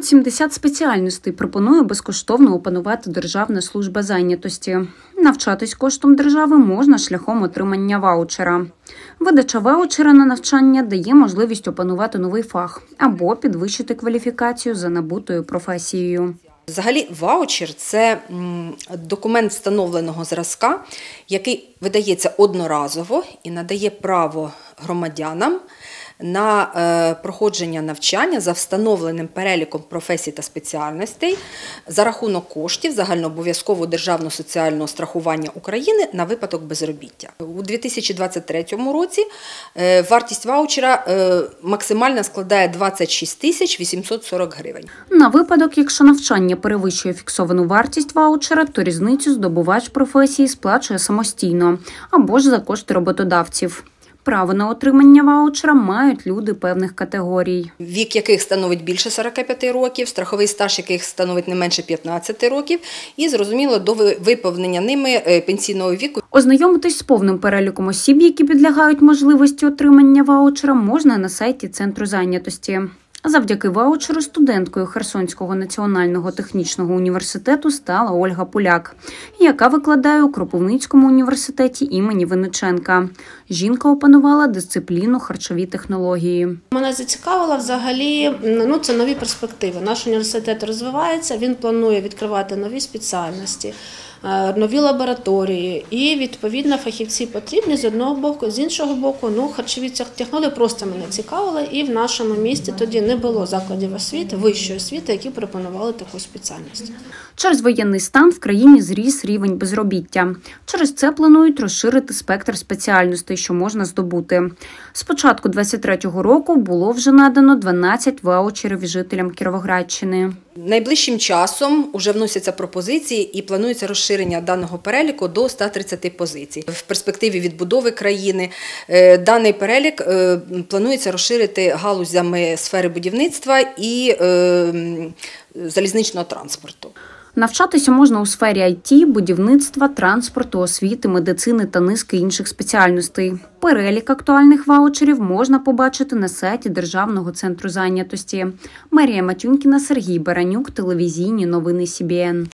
Понад 70 спеціальностей пропонує безкоштовно опанувати Державна служба зайнятості. Навчатись коштом держави можна шляхом отримання ваучера. Видача ваучера на навчання дає можливість опанувати новий фах або підвищити кваліфікацію за набутою професією. Взагалі, ваучер – це документ встановленого зразка, який видається одноразово і надає право громадянам на проходження навчання за встановленим переліком професій та спеціальностей за рахунок коштів загальнообов'язкового державного соціального страхування України на випадок безробіття. У 2023 році вартість ваучера максимально складає 26 тисяч 840 гривень. На випадок, якщо навчання перевищує фіксовану вартість ваучера, то різницю здобувач професії сплачує самостійно або ж за кошти роботодавців. Право на отримання ваучера мають люди певних категорій. Вік яких становить більше 45 років, страховий стаж яких становить не менше 15 років і, зрозуміло, до виповнення ними пенсійного віку. Ознайомитись з повним переліком осіб, які підлягають можливості отримання ваучера, можна на сайті Центру зайнятості. Завдяки ваучеру студенткою Херсонського національного технічного університету стала Ольга Поляк, яка викладає у Кропивницькому університеті імені Винниченка. Жінка опанувала дисципліну харчові технології. Мене зацікавило взагалі, це нові перспективи. Наш університет розвивається, він планує відкривати нові спеціальності, нові лабораторії і, відповідно, фахівці потрібні з одного боку, з іншого боку, харчові технології просто мене цікавили, і в нашому місті тоді не було закладів освіти, вищої освіти, які пропонували таку спеціальність. Через воєнний стан в країні зріс рівень безробіття. Через це планують розширити спектр спеціальностей, що можна здобути. З початку 2023 року було вже надано 12 ваучерів жителям Кіровоградщини. Найближчим часом вже вносяться пропозиції і планується розширення даного переліку до 130 позицій. В перспективі відбудови країни даний перелік планується розширити галузями сфери будівництва і залізничного транспорту. Навчатися можна у сфері IT, будівництва, транспорту, освіти, медицини та низки інших спеціальностей. Перелік актуальних ваучерів можна побачити на сайті Державного центру зайнятості. Марія Матюнькіна, Сергій Баранюк, телевізійні новини СІБІН.